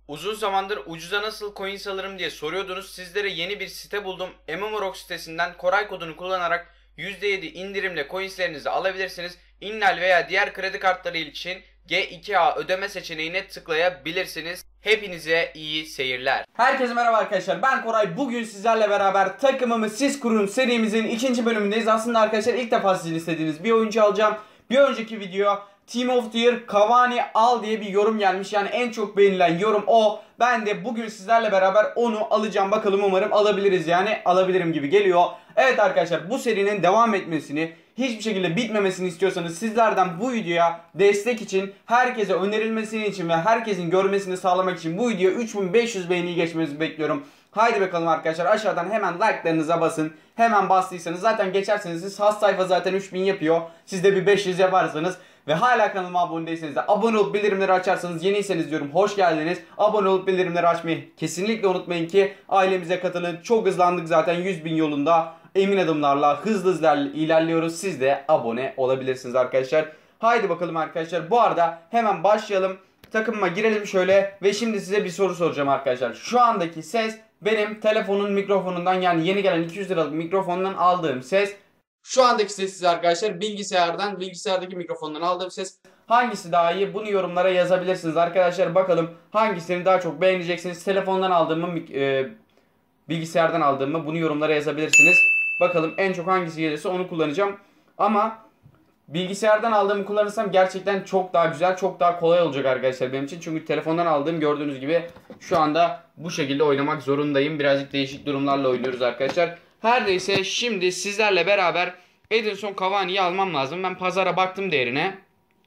Uzun zamandır ucuza nasıl coins alırım diye soruyordunuz. Sizlere yeni bir site buldum. MMOROX sitesinden Koray kodunu kullanarak %7 indirimle coinslerinizi alabilirsiniz. Innal veya diğer kredi kartları için G2A ödeme seçeneğine tıklayabilirsiniz. Hepinize iyi seyirler. Herkese merhaba arkadaşlar, ben Koray. Bugün sizlerle beraber takımımı siz kurun serimizin ikinci bölümündeyiz. Aslında arkadaşlar ilk defa sizin istediğiniz bir oyuncu alacağım. Bir önceki video Team of the Year Cavani al diye bir yorum gelmiş. Yani en çok beğenilen yorum o. Ben de bugün sizlerle beraber onu alacağım. Bakalım, umarım alabiliriz, yani alabilirim gibi geliyor. Evet arkadaşlar, bu serinin devam etmesini, hiçbir şekilde bitmemesini istiyorsanız sizlerden bu videoya destek için, herkese önerilmesini için ve herkesin görmesini sağlamak için bu videoya 3500 beğeniyi geçmenizi bekliyorum. Haydi bakalım arkadaşlar, aşağıdan hemen like'larınıza basın. Hemen bastıysanız zaten geçerseniz siz has sayfa zaten 3000 yapıyor. Siz de bir 500 yaparsanız ve hala kanalıma abone değilseniz de abone olup bildirimleri açarsanız, yeniyseniz diyorum hoş geldiniz. Abone olup bildirimleri açmayı kesinlikle unutmayın ki ailemize katılın. Çok hızlandık zaten, 100.000 yolunda. Emin adımlarla hızlı ilerliyoruz. Siz de abone olabilirsiniz arkadaşlar. Haydi bakalım arkadaşlar. Bu arada hemen başlayalım. Takımıma girelim şöyle ve şimdi size bir soru soracağım arkadaşlar. Şu andaki ses benim telefonun mikrofonundan, yani yeni gelen 200 liralık mikrofondan aldığım ses. Şu andaki sessiz arkadaşlar, bilgisayardaki mikrofondan aldığım ses. Hangisi daha iyi? Bunu yorumlara yazabilirsiniz arkadaşlar. Bakalım hangisini daha çok beğeneceksiniz? Telefondan aldığım mı, bilgisayardan aldığım mı? Bunu yorumlara yazabilirsiniz. Bakalım en çok hangisi gelirse onu kullanacağım. Ama bilgisayardan aldığımı kullanırsam gerçekten çok daha güzel, çok daha kolay olacak arkadaşlar benim için. Çünkü telefondan aldığım, gördüğünüz gibi şu anda bu şekilde oynamak zorundayım. Birazcık değişik durumlarla oynuyoruz arkadaşlar. Her neyse, şimdi sizlerle beraber Edinson Cavani'yi almam lazım. Ben pazara baktım değerine.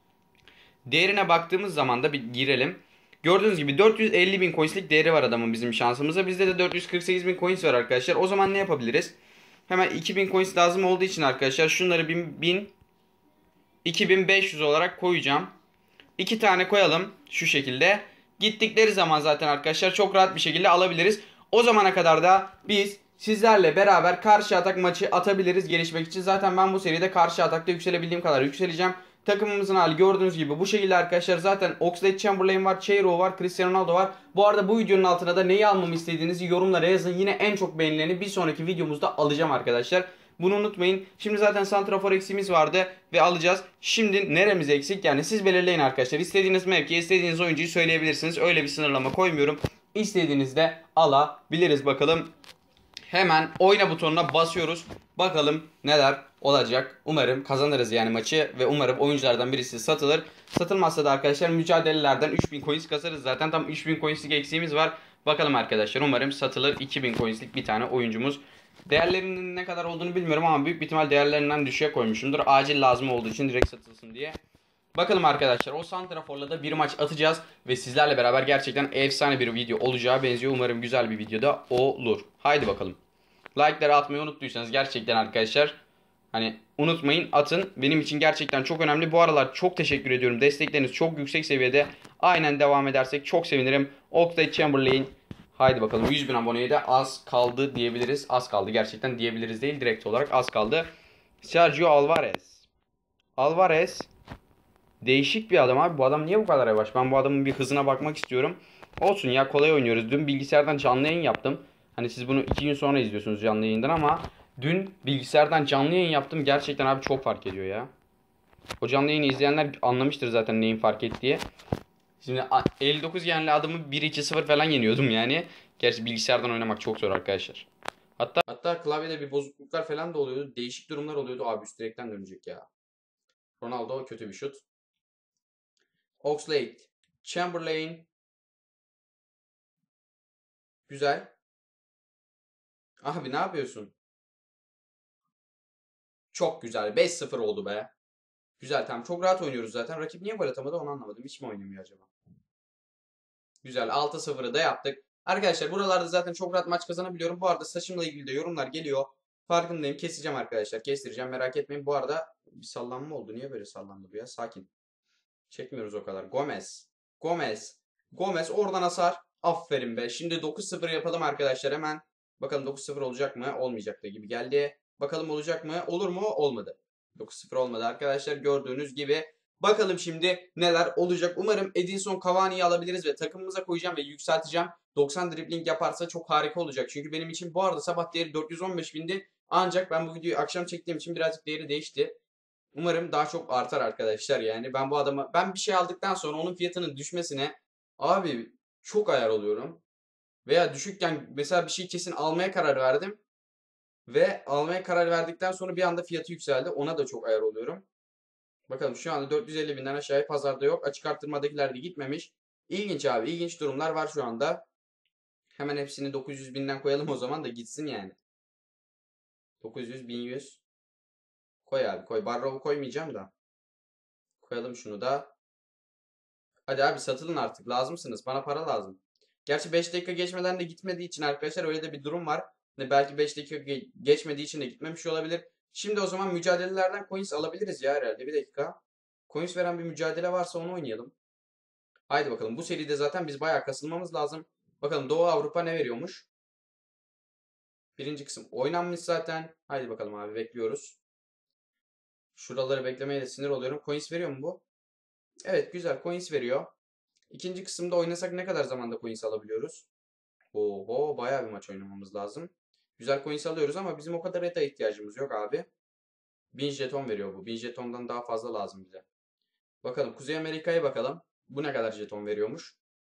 Değerine baktığımız zaman da bir girelim. Gördüğünüz gibi 450.000 coinslik değeri var adamın bizim şansımıza. Bizde de 448.000 coins var arkadaşlar. O zaman ne yapabiliriz? Hemen 2000 coins lazım olduğu için arkadaşlar şunları 2500 olarak koyacağım. 2 tane koyalım şu şekilde. Gittikleri zaman zaten arkadaşlar çok rahat bir şekilde alabiliriz. O zamana kadar da biz sizlerle beraber karşı atak maçı atabiliriz gelişmek için. Zaten ben bu seride karşı atakta yükselebildiğim kadar yükseleceğim. Takımımızın hali gördüğünüz gibi bu şekilde arkadaşlar. Zaten Oxlade-Chamberlain var, Cheiro var, Cristiano Ronaldo var. Bu arada bu videonun altına da neyi almamı istediğinizi yorumlara yazın. Yine en çok beğenileni bir sonraki videomuzda alacağım arkadaşlar. Bunu unutmayın. Şimdi zaten santrafor eksiğimiz vardı ve alacağız. Şimdi neremiz eksik? Yani siz belirleyin arkadaşlar. İstediğiniz mevki, istediğiniz oyuncuyu söyleyebilirsiniz. Öyle bir sınırlama koymuyorum. İstediğinizde alabiliriz bakalım. Hemen oyna butonuna basıyoruz. Bakalım neler olacak. Umarım kazanırız yani maçı ve umarım oyunculardan birisi satılır. Satılmazsa da arkadaşlar mücadelelerden 3000 coins kasarız. Zaten tam 3000 coinslik eksiğimiz var. Bakalım arkadaşlar, umarım satılır. 2000 coinslik bir tane oyuncumuz. Değerlerinin ne kadar olduğunu bilmiyorum ama büyük bir ihtimal değerlerinden düşüğe koymuşumdur. Acil lazım olduğu için direkt satılsın diye. Bakalım arkadaşlar, o santraforla da bir maç atacağız ve sizlerle beraber gerçekten efsane bir video olacağı benziyor. Umarım güzel bir videoda olur. Haydi bakalım. Like'ları atmayı unuttuysanız gerçekten arkadaşlar, hani unutmayın, atın. Benim için gerçekten çok önemli. Bu aralar çok teşekkür ediyorum. Destekleriniz çok yüksek seviyede. Aynen devam edersek çok sevinirim. Oxlade-Chamberlain. Haydi bakalım, 100.000 aboneye de az kaldı diyebiliriz. Az kaldı gerçekten, diyebiliriz değil, direkt olarak az kaldı. Sergio Alvarez. Değişik bir adam abi. Bu adam niye bu kadar yavaş? Ben bu adamın bir hızına bakmak istiyorum. Olsun ya, kolay oynuyoruz. Dün bilgisayardan canlı yayın yaptım. Hani siz bunu 2 gün sonra izliyorsunuz canlı yayından ama dün bilgisayardan canlı yayın yaptım. Gerçekten abi çok fark ediyor ya. O canlı yayını izleyenler anlamıştır zaten neyin fark ettiği. Şimdi 59 yenli adamı 1-2-0 falan yeniyordum yani. Gerçi bilgisayardan oynamak çok zor arkadaşlar. Hatta klavyede bir bozukluklar falan da oluyordu. Değişik durumlar oluyordu. Abi üst direkten dönecek ya. Ronaldo kötü bir şut. Oxlade, Chamberlain. Güzel. Abi ne yapıyorsun? Çok güzel. 5-0 oldu be. Güzel, tamam, çok rahat oynuyoruz zaten. Rakip niye gol atamadı onu anlamadım. Hiç mi oynamıyor acaba? Güzel, 6-0'ı da yaptık. Arkadaşlar buralarda zaten çok rahat maç kazanabiliyorum. Bu arada saçımla ilgili de yorumlar geliyor. Farkındayım. Keseceğim arkadaşlar. Kestireceğim, merak etmeyin. Bu arada bir sallanma oldu. Niye böyle sallandı bu ya? Sakin. Çekmiyoruz o kadar. Gomez oradan hasar. Aferin be. Şimdi 9-0 yapalım arkadaşlar hemen. Bakalım 9-0 olacak mı? Olmayacak da gibi geldi. Bakalım olacak mı? Olur mu? Olmadı. 9-0 olmadı arkadaşlar. Gördüğünüz gibi Bakalım şimdi neler olacak. Umarım Edinson Cavani'yi alabiliriz ve takımımıza koyacağım ve yükselteceğim. 90 dribbling yaparsa çok harika olacak. Çünkü benim için bu arada sabah değeri 415 bindi. Ancak ben bu videoyu akşam çektiğim için birazcık değeri değişti. Umarım daha çok artar arkadaşlar yani. Ben bu adama bir şey aldıktan sonra onun fiyatının düşmesine abi çok ayar oluyorum. Veya düşükken mesela bir şey kesin almaya karar verdim. Ve almaya karar verdikten sonra bir anda fiyatı yükseldi. Ona da çok ayar oluyorum. Bakalım şu anda 450 binden aşağıya pazarda yok. Açık arttırmadakiler de gitmemiş. İlginç abi. İlginç durumlar var şu anda. Hemen hepsini 900 binden koyalım o zaman da gitsin yani. 900, 1100. Koy abi koy. Barrow'u koymayacağım da. Koyalım şunu da. Hadi abi satılın artık. Lazımsınız. Bana para lazım. Gerçi 5 dakika geçmeden de gitmediği için arkadaşlar öyle de bir durum var. Belki 5 dakika geçmediği için de gitmemiş olabilir. Şimdi o zaman mücadelelerden coins alabiliriz ya herhalde. Bir dakika. Coins veren bir mücadele varsa onu oynayalım. Haydi bakalım. Bu seride zaten biz bayağı kasılmamız lazım. Bakalım Doğu Avrupa ne veriyormuş? Birinci kısım oynanmış zaten. Haydi bakalım abi bekliyoruz. Şuraları beklemeye de sinir oluyorum. Coins veriyor mu bu? Evet güzel coins veriyor. İkinci kısımda oynasak ne kadar zamanda coins alabiliyoruz? Oho bayağı bir maç oynamamız lazım. Güzel coins alıyoruz ama bizim o kadar reta ihtiyacımız yok abi. 1000 jeton veriyor bu. 1000 jetondan daha fazla lazım bize. Bakalım Kuzey Amerika'ya bakalım. Bu ne kadar jeton veriyormuş?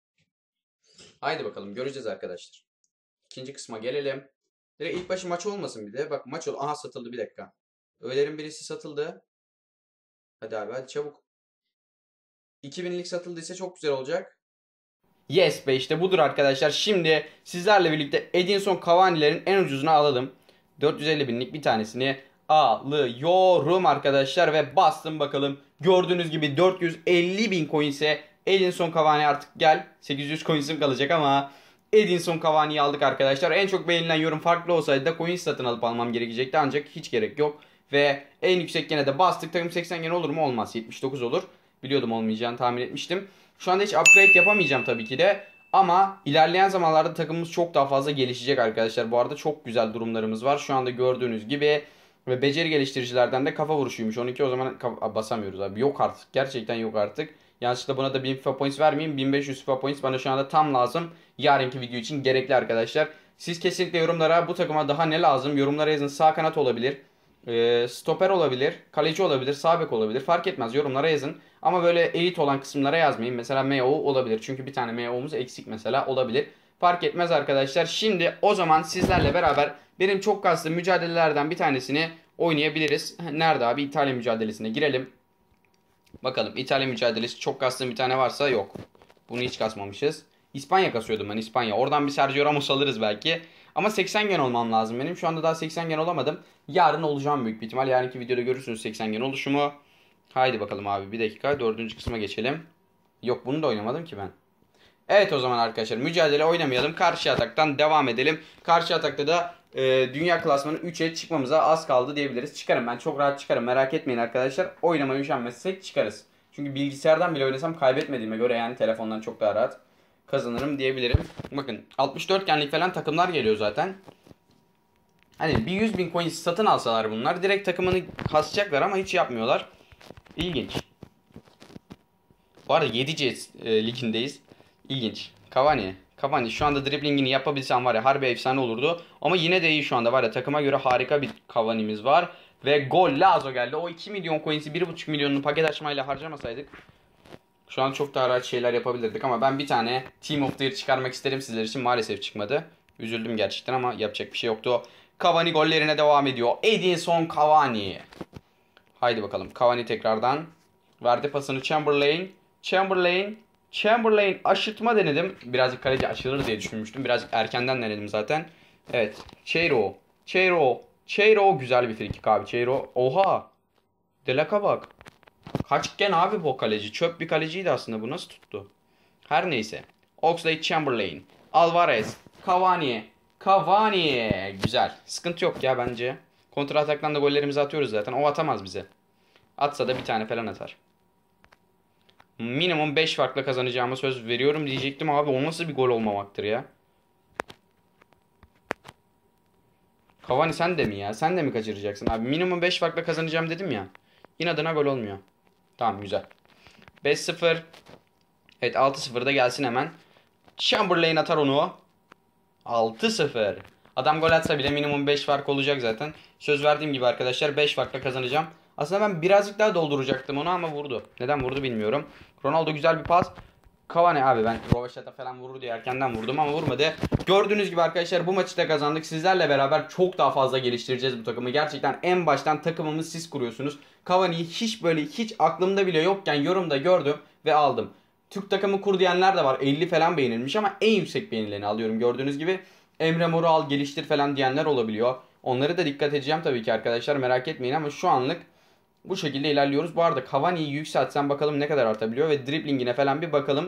Haydi bakalım göreceğiz arkadaşlar. İkinci kısma gelelim. Direkt ilk başı maç olmasın bir de. Bak maç ol. Aha satıldı bir dakika. Öğlerin birisi satıldı. Hadi abi hadi çabuk. 2000'lik satıldıysa çok güzel olacak. Yes be işte budur arkadaşlar. Şimdi sizlerle birlikte Edinson Cavani'lerin en ucuzunu alalım. 450 binlik bir tanesini alıyorum arkadaşlar ve bastım bakalım. Gördüğünüz gibi 450 bin coins'e Edinson Cavani artık gel. 800 coins'im kalacak ama Edinson Cavani'yi aldık arkadaşlar. En çok beğenilen yorum farklı olsaydı da coins satın alıp almam gerekecekti ancak hiç gerek yok. Ve en yüksek gene de bastık. Takım 80 gene olur mu? Olmaz. 79 olur. Biliyordum olmayacağını tahmin etmiştim. Şu anda hiç upgrade yapamayacağım tabii ki de. Ama ilerleyen zamanlarda takımımız çok daha fazla gelişecek arkadaşlar. Bu arada çok güzel durumlarımız var. Şu anda gördüğünüz gibi. Ve beceri geliştiricilerden de kafa vuruşuymuş. 12 o zaman basamıyoruz abi. Yok artık. Gerçekten yok artık. Yanlışlıkla buna da 1000 FIFA points vermeyeyim. 1500 FIFA points bana şu anda tam lazım. Yarınki video için gerekli arkadaşlar. Siz kesinlikle yorumlara bu takıma daha ne lazım? Yorumlara yazın. Sağ kanat olabilir. Stoper olabilir. Kaleci olabilir. Sağ bek olabilir. Fark etmez. Yorumlara yazın. Ama böyle elit olan kısımlara yazmayın. Mesela MO olabilir. Çünkü bir tane MO'muz eksik mesela olabilir. Fark etmez arkadaşlar. Şimdi o zaman sizlerle beraber benim çok kastığım mücadelelerden bir tanesini oynayabiliriz. Nerede abi? İtalya mücadelesine girelim. Bakalım İtalya mücadelesi çok kastığım bir tane varsa yok. Bunu hiç kasmamışız. İspanya kasıyordum ben İspanya. Oradan bir Sergio Ramos alırız belki. Ama 80 gen olmam lazım benim. Şu anda daha 80 gen olamadım. Yarın olacağım büyük bir ihtimal. Yarınki videoda görürsünüz 80 gen oluşumu. Haydi bakalım abi bir dakika. Dördüncü kısma geçelim. Yok bunu da oynamadım ki ben. Evet o zaman arkadaşlar mücadele oynamayalım. Karşı ataktan devam edelim. Karşı atakta da dünya klasmanı 3'e çıkmamıza az kaldı diyebiliriz. Çıkarım ben çok rahat çıkarım. Merak etmeyin arkadaşlar. Oynamaya üşenmezsek çıkarız. Çünkü bilgisayardan bile oynasam kaybetmediğime göre yani telefondan çok daha rahat kazanırım diyebilirim. Bakın 64 genlik falan takımlar geliyor zaten. Hani bir 100 bin coin satın alsalar bunlar direkt takımını kasacaklar ama hiç yapmıyorlar. İlginç. Bu arada 7C ligindeyiz. İlginç. Cavani şu anda driblingini yapabilsem var ya harbi efsane olurdu. Ama yine de iyi şu anda var ya takıma göre harika bir Cavani'miz var. Ve gol Lazo geldi. O 2 milyon coins'i 1,5 milyonunu paket açmayla harcamasaydık şu an çok daha rahat şeyler yapabilirdik. Ama ben bir tane Team of the Year çıkarmak isterim sizler için. Maalesef çıkmadı. Üzüldüm gerçekten ama yapacak bir şey yoktu. Cavani gollerine devam ediyor. Edinson Cavani. Haydi bakalım. Cavani tekrardan. Verdi pasını Chamberlain aşırtma denedim. Birazcık kaleci aşırır diye düşünmüştüm. Birazcık erkenden denedim zaten. Evet. Cheiro güzel bir frikik abi. Cheiro. Oha. Delaka bak. Kaçken abi bu kaleci. Çöp bir kaleciydi aslında. Bu nasıl tuttu? Her neyse. Oxlade-Chamberlain. Alvarez. Cavani. Güzel. Sıkıntı yok ya bence. Kontra ataktan da gollerimizi atıyoruz zaten. O atamaz bize. Atsa da bir tane falan atar. Minimum 5 farkla kazanacağıma söz veriyorum diyecektim abi. O nasıl bir gol olmamaktır ya? Cavani sen de mi ya? Sen de mi kaçıracaksın abi? Minimum 5 farkla kazanacağım dedim ya. İnadına gol olmuyor. Tamam güzel. 5-0. Evet 6-0 da gelsin hemen. Chamberlain atar onu. 6-0. Adam gol atsa bile minimum 5 fark olacak zaten. Söz verdiğim gibi arkadaşlar 5 farkla kazanacağım. Aslında ben birazcık daha dolduracaktım onu ama vurdu. Neden vurdu bilmiyorum. Ronaldo güzel bir pas. Cavani abi ben Rovaşata falan vurur diye erkenden vurdum ama vurmadı. Gördüğünüz gibi arkadaşlar bu maçı da kazandık. Sizlerle beraber çok daha fazla geliştireceğiz bu takımı. Gerçekten en baştan takımımı siz kuruyorsunuz. Cavani'yi hiç aklımda bile yokken yorumda gördüm ve aldım. Türk takımı kur diyenler de var. 50 falan beğenilmiş ama en yüksek beğenilerini alıyorum. Gördüğünüz gibi Emre Mor'u al geliştir falan diyenler olabiliyor. Onları da dikkat edeceğim tabii ki arkadaşlar, merak etmeyin ama şu anlık bu şekilde ilerliyoruz. Bu arada Cavani'yi yükseltsem bakalım ne kadar artabiliyor ve driblingine falan bir bakalım.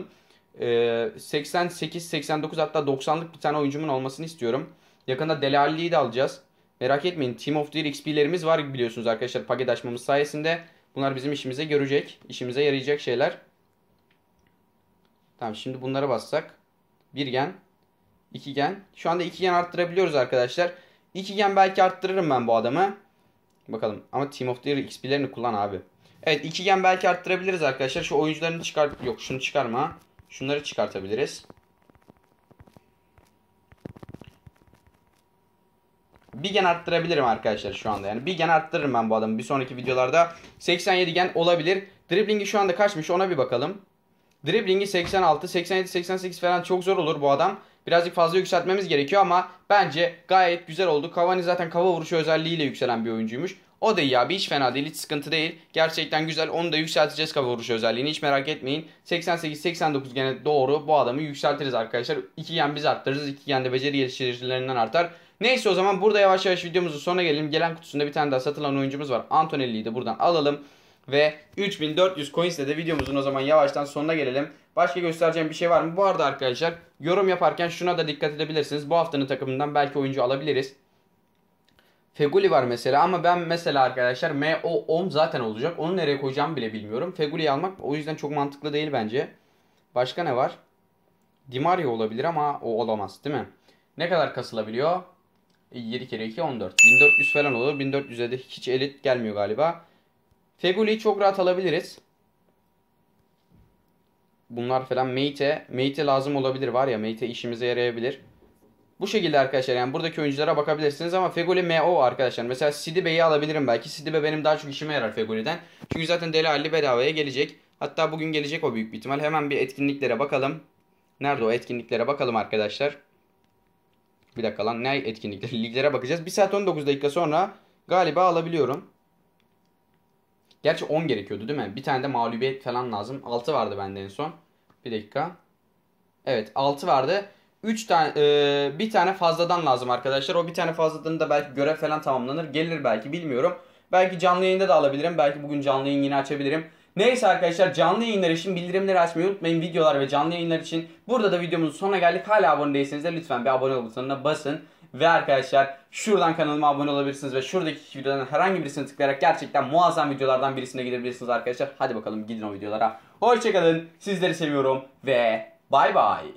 88, 89 hatta 90'lık bir tane oyuncumun olmasını istiyorum. Yakında Dele Alli'yi de alacağız. Merak etmeyin, Team of the Year XP'lerimiz var biliyorsunuz arkadaşlar paket açmamız sayesinde. Bunlar bizim işimize görecek, işimize yarayacak şeyler. Tamam, şimdi bunlara bassak. Bir gen, iki gen. Şu anda iki gen arttırabiliyoruz arkadaşlar. İki gen belki arttırırım ben bu adamı. Bakalım ama Team of the Year XP'lerini kullan abi. Evet, iki gen belki arttırabiliriz arkadaşlar. Şu oyuncularını çıkar... Yok, şunu çıkarma. Şunları çıkartabiliriz. Bir gen arttırabilirim arkadaşlar şu anda. Yani bir gen arttırırım ben bu adamı. Bir sonraki videolarda 87 gen olabilir. Dribbling'i şu anda kaçmış ona bir bakalım. Dribbling'i 86, 87, 88 falan çok zor olur bu adam. Birazcık fazla yükseltmemiz gerekiyor ama bence gayet güzel oldu. Cavani zaten kafa vuruşu özelliğiyle yükselen bir oyuncuymuş. O da iyi abi, hiç fena değil, hiç sıkıntı değil. Gerçekten güzel, onu da yükselteceğiz kafa vuruşu özelliğini, hiç merak etmeyin. 88-89 gene doğru bu adamı yükseltiriz arkadaşlar. 2 gen biz arttırırız, 2 gen de beceri geliştiricilerinden artar. Neyse o zaman burada yavaş yavaş videomuzun sonuna gelelim. Gelen kutusunda bir tane daha satılan oyuncumuz var. Antonelli'yi de buradan alalım. Ve 3400 coins ile de videomuzun o zaman yavaştan sonuna gelelim. Başka göstereceğim bir şey var mı? Bu arada arkadaşlar yorum yaparken şuna da dikkat edebilirsiniz. Bu haftanın takımından belki oyuncu alabiliriz. Feguli var mesela ama ben mesela arkadaşlar MO10 zaten olacak. Onu nereye koyacağımı bile bilmiyorum. Feguli'yi almak o yüzden çok mantıklı değil bence. Başka ne var? Di Maria olabilir ama o olamaz değil mi? Ne kadar kasılabiliyor? 7 kere 2 14. 1400 falan olur. 1400'e de hiç elit gelmiyor galiba. Feguli'yi çok rahat alabiliriz. Bunlar falan Mate lazım olabilir var ya, Mate işimize yarayabilir. Bu şekilde arkadaşlar, yani buradaki oyunculara bakabilirsiniz ama Feguli MO arkadaşlar. Mesela Sidibe'yi alabilirim belki. Sidibe benim daha çok işime yarar Feguli'den. Çünkü zaten Dele Alli bedavaya gelecek. Hatta bugün gelecek o büyük bir ihtimal. Hemen bir etkinliklere bakalım. Nerede o etkinliklere bakalım arkadaşlar. Bir dakika lan, ne etkinlikleri? Liglere bakacağız. 1 saat 19 dakika sonra galiba alabiliyorum. Gerçi 10 gerekiyordu değil mi? Bir tane de mağlubiyet falan lazım. 6 vardı bende en son. Bir dakika. Evet 6 vardı. 3 tane bir tane fazladan lazım arkadaşlar. O bir tane fazladan da belki görev falan tamamlanır. Gelir belki, bilmiyorum. Belki canlı yayında da alabilirim. Belki bugün canlı yayın yine açabilirim. Neyse arkadaşlar, canlı yayınlar için bildirimleri açmayı unutmayın. Videolar ve canlı yayınlar için. Burada da videomuzun sonuna geldik. Hala abone değilseniz de lütfen bir abone ol butonuna basın. Ve arkadaşlar şuradan kanalıma abone olabilirsiniz ve şuradaki videodan herhangi birisini tıklayarak gerçekten muazzam videolardan birisine gidebilirsiniz arkadaşlar. Hadi bakalım gidin o videolara. Hoşçakalın. Sizleri seviyorum ve bay bay.